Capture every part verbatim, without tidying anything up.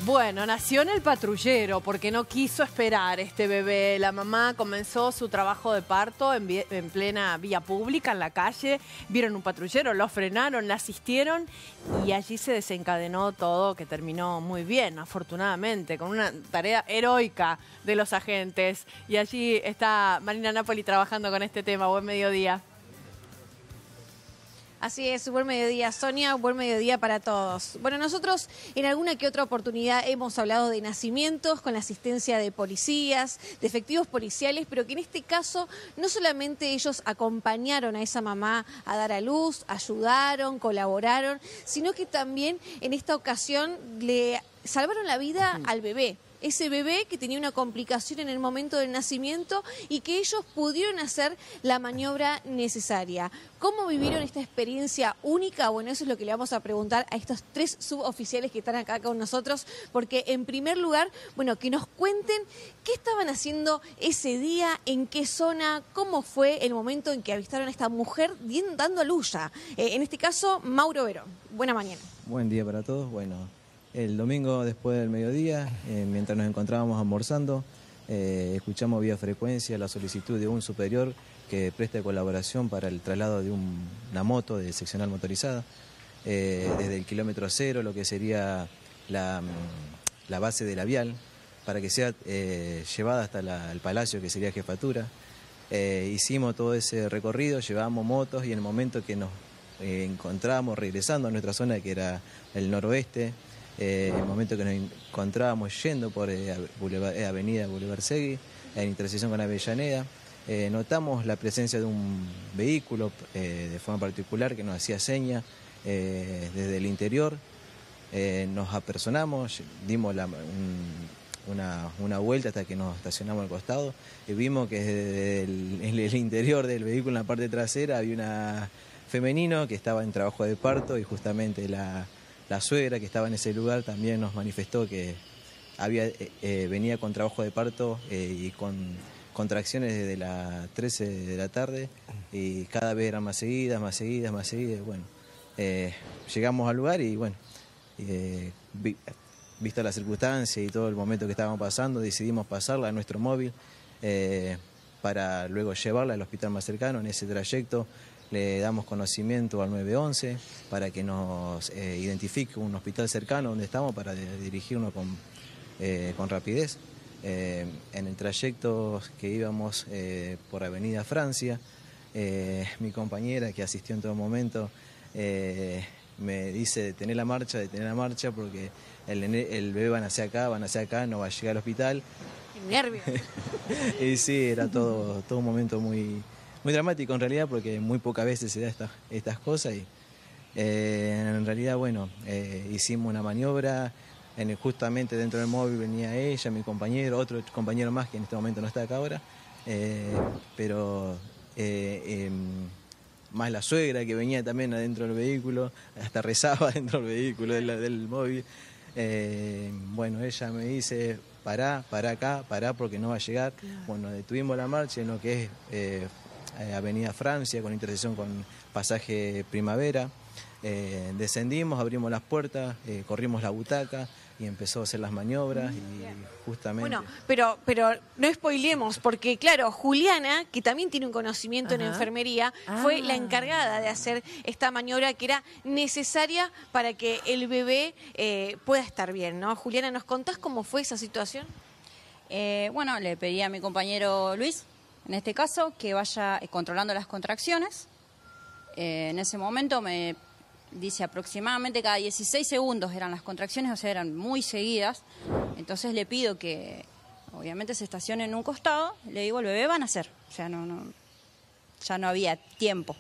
Bueno, nació en el patrullero porque no quiso esperar este bebé. La mamá comenzó su trabajo de parto en, en plena vía pública, en la calle. Vieron un patrullero, lo frenaron, la asistieron y allí se desencadenó todo, que terminó muy bien, afortunadamente, con una tarea heroica de los agentes. Y allí está Marina Napoli trabajando con este tema. Buen mediodía. Así es, buen mediodía, Sonia, buen mediodía para todos. Bueno, nosotros en alguna que otra oportunidad hemos hablado de nacimientos con la asistencia de policías, de efectivos policiales, pero que en este caso no solamente ellos acompañaron a esa mamá a dar a luz, ayudaron, colaboraron, sino que también en esta ocasión le salvaron la vida al bebé. Ese bebé que tenía una complicación en el momento del nacimiento y que ellos pudieron hacer la maniobra necesaria. ¿Cómo vivieron esta experiencia única? Bueno, eso es lo que le vamos a preguntar a estos tres suboficiales que están acá con nosotros, porque en primer lugar, bueno, que nos cuenten qué estaban haciendo ese día, en qué zona, cómo fue el momento en que avistaron a esta mujer dando a luz ya. Eh, en este caso, Mauro Verón. Buena mañana. Buen día para todos. Bueno, el domingo después del mediodía, eh, mientras nos encontrábamos almorzando, eh, escuchamos vía frecuencia la solicitud de un superior que preste colaboración para el traslado de un, una moto de seccional motorizada eh, desde el kilómetro cero, lo que sería la, la base de la vial, para que sea eh, llevada hasta la, el palacio, que sería jefatura. Eh, hicimos todo ese recorrido, llevábamos motos y en el momento que nos eh, encontrábamos regresando a nuestra zona, que era el noroeste, Eh, el momento que nos encontrábamos yendo por eh, Boulevard, eh, Avenida Boulevard Segui, en intersección con Avellaneda, eh, notamos la presencia de un vehículo eh, de forma particular que nos hacía seña eh, desde el interior. Eh, nos apersonamos, dimos la, un, una, una vuelta hasta que nos estacionamos al costado y vimos que desde el, en el interior del vehículo, en la parte trasera, había una femenino que estaba en trabajo de parto y justamente la... La suegra que estaba en ese lugar también nos manifestó que había, eh, venía con trabajo de parto eh, y con contracciones desde las trece de la tarde y cada vez eran más seguidas, más seguidas, más seguidas. Bueno, eh, llegamos al lugar y bueno, eh, vi, visto la circunstancia y todo el momento que estábamos pasando, decidimos pasarla a nuestro móvil eh, para luego llevarla al hospital más cercano. En ese trayecto le damos conocimiento al nueve once para que nos eh, identifique un hospital cercano donde estamos para de, dirigirnos con, eh, con rapidez. Eh, en el trayecto que íbamos eh, por Avenida Francia, eh, mi compañera que asistió en todo momento eh, me dice detener la marcha, detener la marcha porque el, el bebé va a nacer acá, va a nacer acá, no va a llegar al hospital. ¡Qué nervios! Y sí, era todo, todo un momento muy... Muy dramático en realidad porque muy pocas veces se da esta, estas cosas y eh, en realidad bueno, eh, hicimos una maniobra, en el, justamente dentro del móvil venía ella, mi compañero, otro compañero más que en este momento no está acá ahora, eh, pero eh, eh, más la suegra que venía también adentro del vehículo, hasta rezaba dentro del vehículo del, del móvil. Eh, bueno, ella me dice, pará, pará acá, pará porque no va a llegar. Claro. Bueno, detuvimos la marcha en lo que es... Eh, Avenida Francia, con intersección con pasaje Primavera. Eh, descendimos, abrimos las puertas, eh, corrimos la butaca y empezó a hacer las maniobras y justamente... Bueno, pero, pero no spoilemos, porque claro, Juliana, que también tiene un conocimiento Ajá. en enfermería, ah. fue la encargada de hacer esta maniobra que era necesaria para que el bebé eh, pueda estar bien, ¿no? Juliana, ¿nos contás cómo fue esa situación? Eh, bueno, le pedí a mi compañero Luis, en este caso, que vaya controlando las contracciones. Eh, en ese momento me dice aproximadamente cada dieciséis segundos eran las contracciones, o sea, eran muy seguidas. Entonces le pido que, obviamente, se estacione en un costado. Le digo, el bebé va a nacer. O sea, no, no, ya no había tiempo.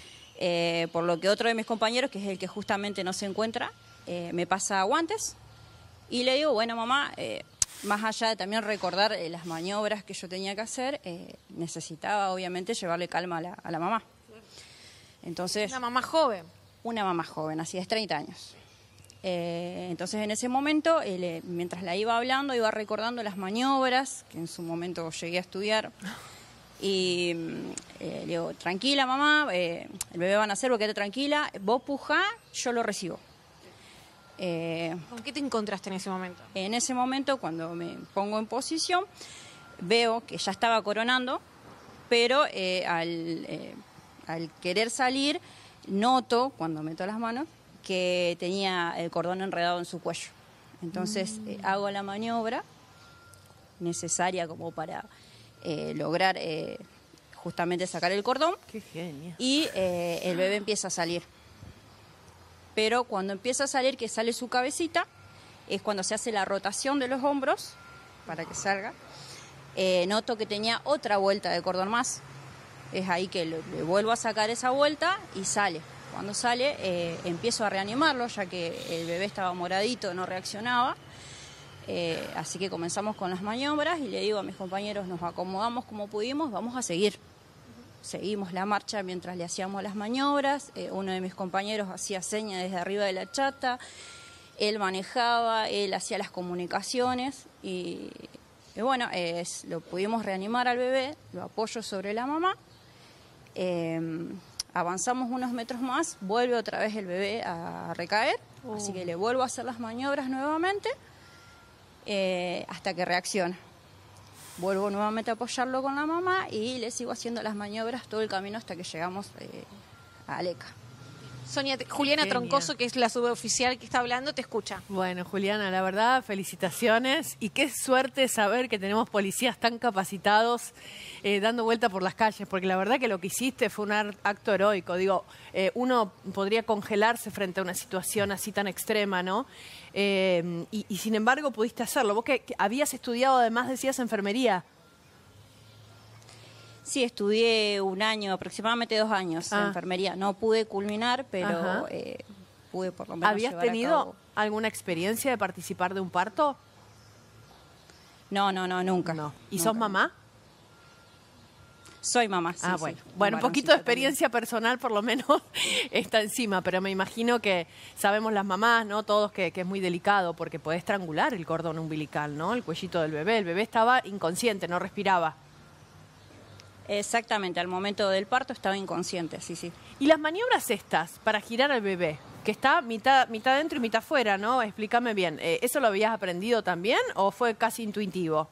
Eh, por lo que otro de mis compañeros, que es el que justamente no se encuentra, eh, me pasa guantes. Y le digo, bueno, mamá... Eh, más allá de también recordar eh, las maniobras que yo tenía que hacer, eh, necesitaba obviamente llevarle calma a la, a la mamá. Entonces, una mamá joven. Una mamá joven, así es, treinta años. Eh, entonces en ese momento, eh, le, mientras la iba hablando, iba recordando las maniobras, que en su momento llegué a estudiar. Y eh, le digo, tranquila mamá, eh, el bebé va a nacer, quédate tranquila, vos pujá, yo lo recibo. Eh, ¿Con qué te encontraste en ese momento? en ese momento, cuando me pongo en posición, veo que ya estaba coronando, pero eh, al, eh, al querer salir, noto, cuando meto las manos, que tenía el cordón enredado en su cuello. Entonces mm. eh, hago la maniobra necesaria como para eh, lograr eh, justamente sacar el cordón. Qué genio. Y eh, el bebé empieza a salir. Pero cuando empieza a salir, que sale su cabecita, es cuando se hace la rotación de los hombros para que salga. Eh, noto que tenía otra vuelta de cordón más. Es ahí que le, le vuelvo a sacar esa vuelta y sale. Cuando sale, eh, empiezo a reanimarlo, ya que el bebé estaba moradito, no reaccionaba. Eh, así que comenzamos con las maniobras y le digo a mis compañeros, nos acomodamos como pudimos, vamos a seguir. Seguimos la marcha mientras le hacíamos las maniobras. Eh, uno de mis compañeros hacía señas desde arriba de la chata. Él manejaba, él hacía las comunicaciones. Y, y bueno, eh, lo pudimos reanimar al bebé, lo apoyo sobre la mamá. Eh, avanzamos unos metros más, vuelve otra vez el bebé a recaer. Oh. Así que le vuelvo a hacer las maniobras nuevamente eh, hasta que reacciona. Vuelvo nuevamente a apoyarlo con la mamá y le sigo haciendo las maniobras todo el camino hasta que llegamos eh, a Aleca. Sonia, te, Juliana Genia. Troncoso, que es la suboficial que está hablando, te escucha. Bueno, Juliana, la verdad, felicitaciones y qué suerte saber que tenemos policías tan capacitados eh, dando vuelta por las calles, porque la verdad que lo que hiciste fue un acto heroico. Digo, eh, uno podría congelarse frente a una situación así tan extrema, ¿no? Eh, y, y sin embargo pudiste hacerlo. Vos que, que habías estudiado, además decías, enfermería. Sí, estudié un año, aproximadamente dos años ah. de enfermería. No pude culminar, pero eh, pude por lo menos ¿Habías llevar a tenido cabo. alguna experiencia de participar de un parto? No, no, no, nunca. No. ¿Y nunca. sos mamá? Soy mamá, sí. Ah, sí, bueno. un Bueno, un poquito de varoncito experiencia personal por lo menos está encima, pero me imagino que sabemos las mamás, ¿no? Todos que, que es muy delicado porque podés estrangular el cordón umbilical, ¿no? El cuellito del bebé. El bebé estaba inconsciente, no respiraba. también. Exactamente, al momento del parto estaba inconsciente, sí, sí. Y las maniobras estas para girar al bebé, que está mitad, mitad dentro y mitad fuera, ¿no? Explícame bien. Eh, ¿Eso lo habías aprendido también o fue casi intuitivo?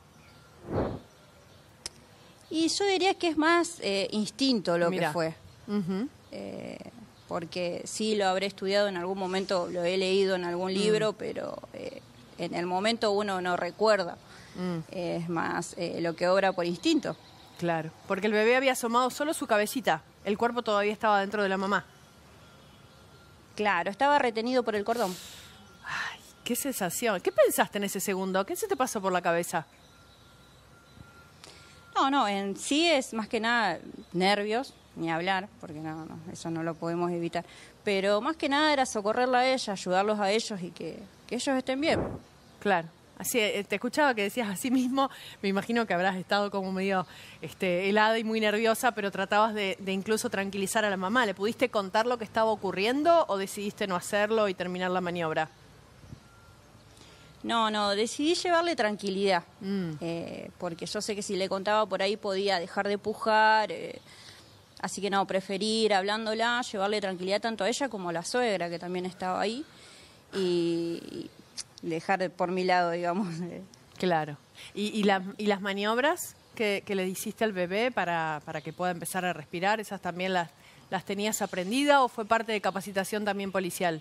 Y yo diría que es más eh, instinto lo Mirá. que fue. Uh-huh. Eh, porque sí lo habré estudiado en algún momento, lo he leído en algún libro, Mm. pero eh, en el momento uno no recuerda. Mm. Es más eh, lo que obra por instinto. Claro, porque el bebé había asomado solo su cabecita. El cuerpo todavía estaba dentro de la mamá. Claro, estaba retenido por el cordón. Ay, qué sensación. ¿Qué pensaste en ese segundo? ¿Qué se te pasó por la cabeza? No, no, en sí es más que nada nervios, ni hablar, porque no, no, eso no lo podemos evitar. Pero más que nada era socorrerla a ella, ayudarlos a ellos y que, que ellos estén bien. Claro. Así, eh, te escuchaba que decías así mismo, me imagino que habrás estado como medio este, helada y muy nerviosa, pero tratabas de, de incluso tranquilizar a la mamá. ¿Le pudiste contar lo que estaba ocurriendo o decidiste no hacerlo y terminar la maniobra? No, no, decidí llevarle tranquilidad, Mm. eh, porque yo sé que si le contaba por ahí podía dejar de pujar, eh, así que no, preferí ir hablándola, llevarle tranquilidad tanto a ella como a la suegra que también estaba ahí y, y dejar por mi lado, digamos. Claro. ¿Y, y, la- y las maniobras que, que le hiciste al bebé para, para que pueda empezar a respirar, esas también las, las tenías aprendidas o fue parte de capacitación también policial?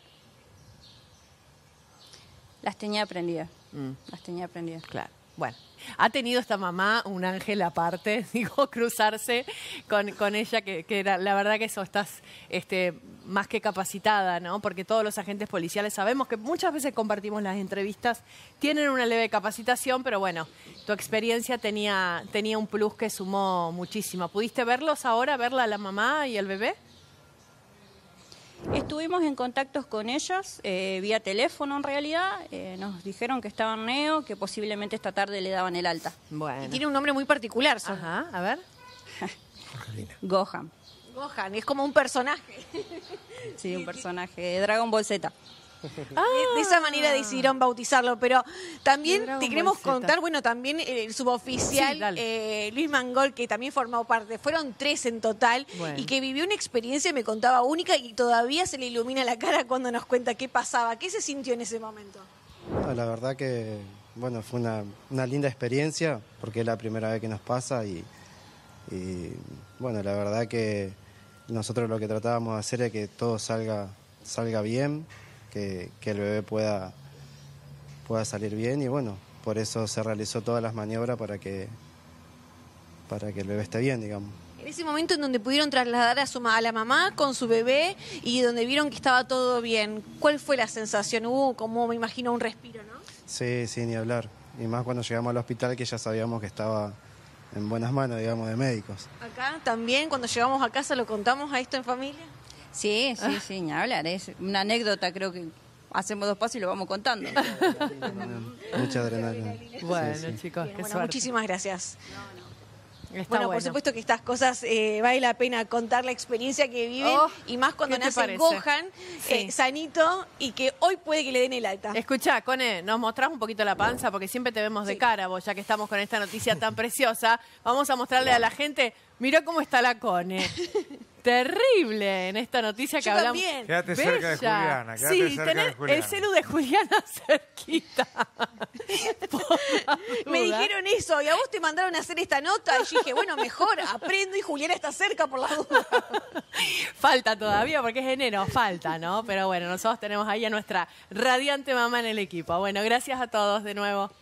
Las tenía aprendidas, Mm. las tenía aprendidas. Claro. Bueno, ha tenido esta mamá un ángel aparte, digo, cruzarse con, con ella, que, que era, la verdad que eso estás este, más que capacitada, ¿no? Porque todos los agentes policiales sabemos que muchas veces compartimos las entrevistas, tienen una leve capacitación, pero bueno, tu experiencia tenía, tenía un plus que sumó muchísimo. ¿Pudiste verlos ahora, verla a la mamá y el bebé? Estuvimos en contactos con ellos, eh, vía teléfono en realidad, eh, nos dijeron que estaban neo, que posiblemente esta tarde le daban el alta. Bueno. Y tiene un nombre muy particular, Sonia. Ajá, a ver. Gohan, Gohan, es como un personaje. sí, un personaje de Dragon Ball Z. Ah, de esa manera decidieron bautizarlo, pero también Dragon te queremos Ball Z. contar, bueno, también el suboficial Sí, dale. eh, Luis Mangol, que también formó parte, fueron tres en total, Bueno. y que vivió una experiencia, me contaba, única, y todavía se le ilumina la cara cuando nos cuenta qué pasaba, qué se sintió en ese momento. No, la verdad que, bueno, fue una, una linda experiencia, porque es la primera vez que nos pasa y, y, bueno, la verdad que nosotros lo que tratábamos de hacer es que todo salga, salga bien, que, que el bebé pueda, pueda salir bien y bueno, por eso se realizó todas las maniobras para que, para que el bebé esté bien, digamos. En ese momento en donde pudieron trasladar a, su, ma- a la mamá con su bebé y donde vieron que estaba todo bien, ¿cuál fue la sensación? Hubo como, me imagino, un respiro, ¿no? Sí, sí, ni hablar. Y más cuando llegamos al hospital que ya sabíamos que estaba en buenas manos, digamos, de médicos. Acá también, cuando llegamos a casa, ¿lo contamos a esto en familia? Sí, sí, sí, ni hablar. Es una anécdota, creo que hacemos dos pasos y lo vamos contando. Mucha adrenalina. Bueno, Sí, sí. chicos, Bien, qué bueno, suerte. muchísimas gracias. Está Bueno, bueno, por supuesto que estas cosas eh, vale la pena contar la experiencia que viven Oh, y más cuando ¿qué te nace parece? Gohan, Sí. eh, sanito, y que hoy puede que le den el alta. Escuchá, Cone, nos mostrás un poquito la panza porque siempre te vemos de Sí. cara, vos, ya que estamos con esta noticia tan preciosa. Vamos a mostrarle a la gente, mirá cómo está la Cone. Terrible en esta noticia que Yo hablamos. también. Quédate cerca de Bella. Juliana, quédate sí, cerca tener de Juliana. el celu de Juliana cerquita. Por la Me duda. dijeron eso y a vos te mandaron a hacer esta nota y yo dije, bueno, mejor aprendo y Juliana está cerca por la duda. Falta todavía porque es enero, falta, ¿no? Pero bueno, nosotros tenemos ahí a nuestra radiante mamá en el equipo. Bueno, gracias a todos de nuevo.